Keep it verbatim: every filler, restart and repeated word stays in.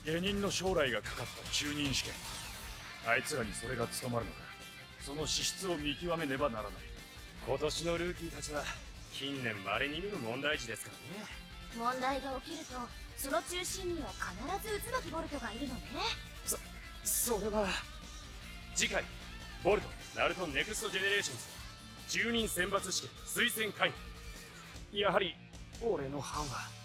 下人の将来がかかった中任試験。あいつらにそれが務まるのか、その資質を見極めねばならない。 今年のルーキーたちは近年稀に見る問題児ですからね。 問題が起きるとその中心には必ず渦巻ボルトがいるのね。 そそれは次回ボルトナルトネクストジェネレーションズ中任選抜試験推薦会議。やはり俺の班は